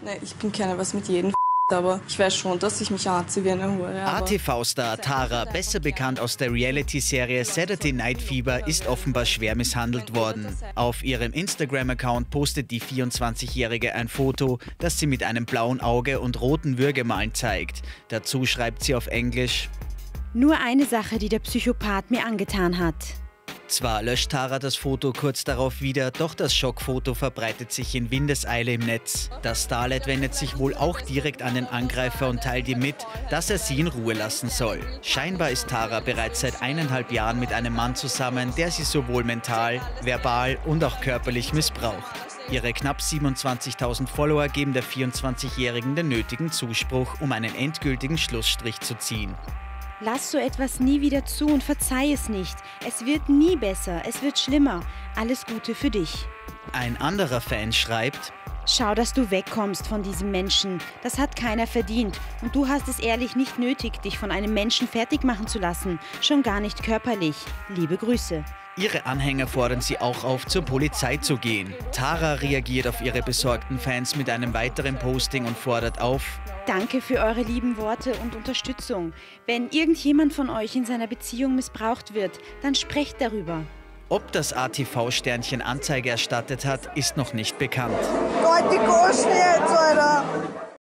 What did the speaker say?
Nee, ich bin keine was mit jedem, aber ich weiß schon, dass ich mich anziehe wie eine Hure. ATV-Star Tara, besser bekannt aus der Reality-Serie Saturday Night Fever, ist offenbar schwer misshandelt worden. Auf ihrem Instagram-Account postet die 24-Jährige ein Foto, das sie mit einem blauen Auge und roten Würgemalen zeigt. Dazu schreibt sie auf Englisch: Nur eine Sache, die der Psychopath mir angetan hat. Zwar löscht Tara das Foto kurz darauf wieder, doch das Schockfoto verbreitet sich in Windeseile im Netz. Das Starlet wendet sich wohl auch direkt an den Angreifer und teilt ihm mit, dass er sie in Ruhe lassen soll. Scheinbar ist Tara bereits seit 1,5 Jahren mit einem Mann zusammen, der sie sowohl mental, verbal und auch körperlich missbraucht. Ihre knapp 27.000 Follower geben der 24-Jährigen den nötigen Zuspruch, um einen endgültigen Schlussstrich zu ziehen. Lass so etwas nie wieder zu und verzeih es nicht. Es wird nie besser, es wird schlimmer. Alles Gute für dich. Ein anderer Fan schreibt: Schau, dass du wegkommst von diesem Menschen. Das hat keiner verdient. Und du hast es ehrlich nicht nötig, dich von einem Menschen fertig machen zu lassen. Schon gar nicht körperlich. Liebe Grüße. Ihre Anhänger fordern sie auch auf, zur Polizei zu gehen. Tara reagiert auf ihre besorgten Fans mit einem weiteren Posting und fordert auf: Danke für eure lieben Worte und Unterstützung. Wenn irgendjemand von euch in seiner Beziehung missbraucht wird, dann sprecht darüber. Ob das ATV-Sternchen Anzeige erstattet hat, ist noch nicht bekannt. Gott, die Goschen jetzt, Alter!